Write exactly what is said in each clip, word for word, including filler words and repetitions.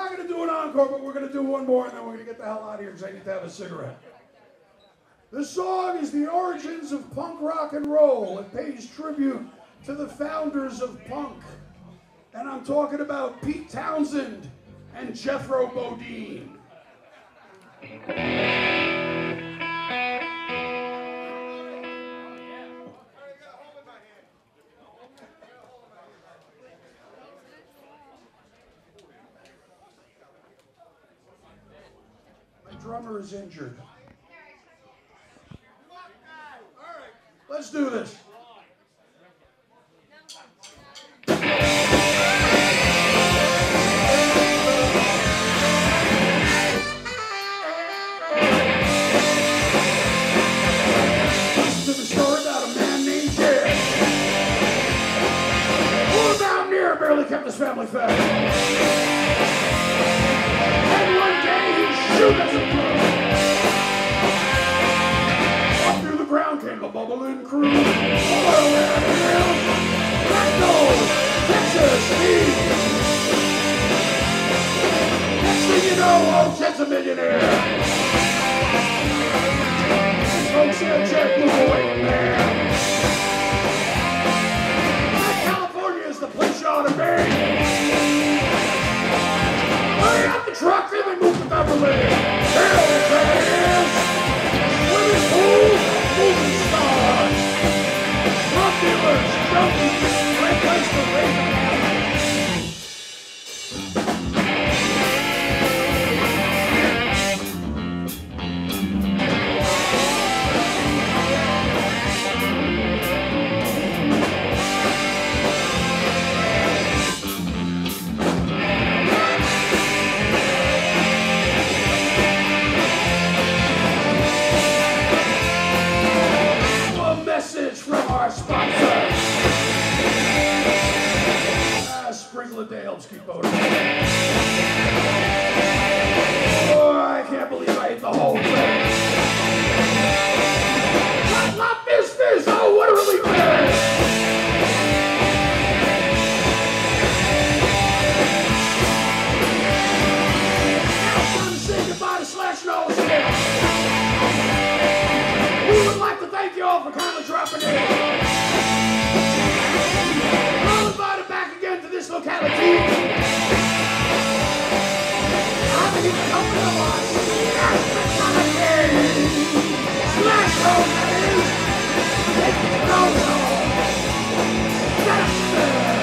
not going to do an encore, but we're going to do one more, and then we're going to get the hell out of here because I need to have a cigarette. The song is The Origins of Punk Rock and Roll. It pays tribute to the founders of punk. And I'm talking about Pete Townsend and Jethro Bodine. My drummer is injured. Let's do this. Listen to the story about a man named Jed. Poor mountaineer barely kept his family fed. And one day he shoot as a crook. Ground came a bubbling crew. Oil and hills, Blacknose, Texas, Steve. Next thing you know, old Jed's a millionaire. Folks said Jed blew away from there. California is the place you ought to be. Hurry up the truck and they move to Beverly. Hell, there it is. Swimming pool. Movie stars, drug dealers, junkies, great place to raise a message from our sponsor. Ah, sprinkle of Dales, keep voting. Oh, I can't believe I ate the whole thing. Lop, lop, fizz, fizz, oh, what a relief it is. Now it's time to say goodbye to SLASHTONES here. We would like to thank you all for kindly dropping in. We're invited back again to this locality. I think it's the company of our SLASHTONES. SLASHTONES, that is. Take the no-no. That's it.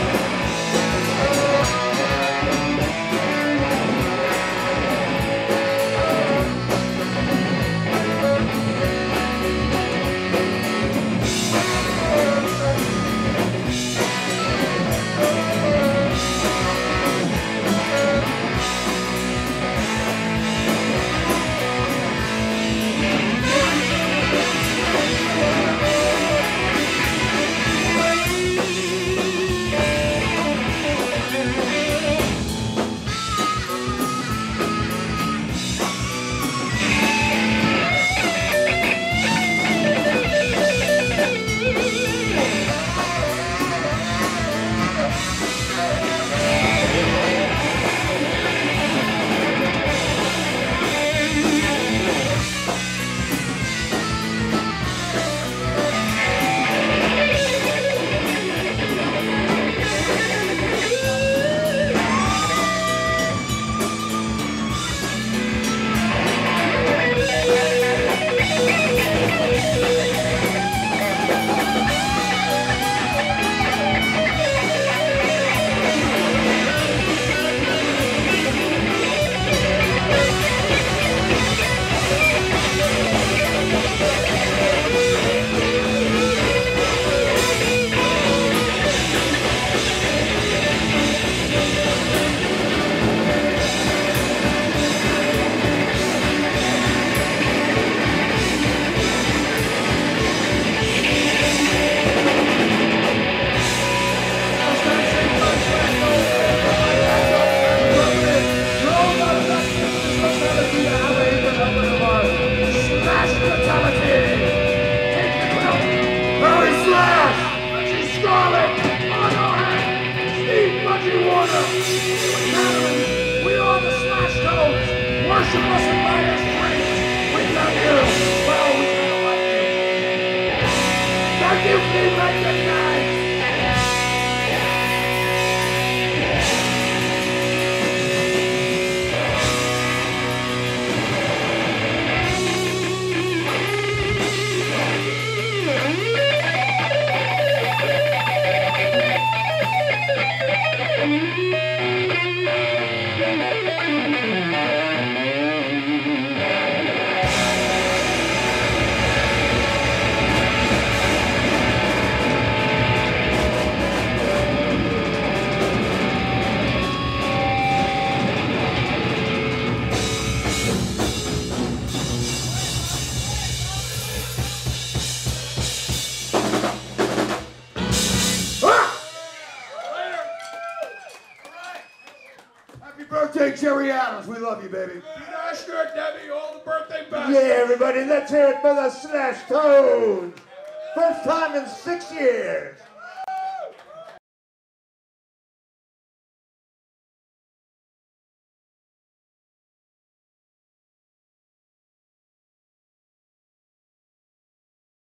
RICHIE SCARLET, ARNO HETCH, Steve, BUDGIE, WERNER, FELIX HANEMANN. We are are the SLASHTONES. Worship us and buy us drinks. We love you. We're always gonna like you. Thank you, feedback good night. Happy birthday, Jerry Adams. We love you, baby. Pete Ashner, Debbie, all the birthday best. Yeah, everybody, let's hear it for the SLASHTONES. First time in six years.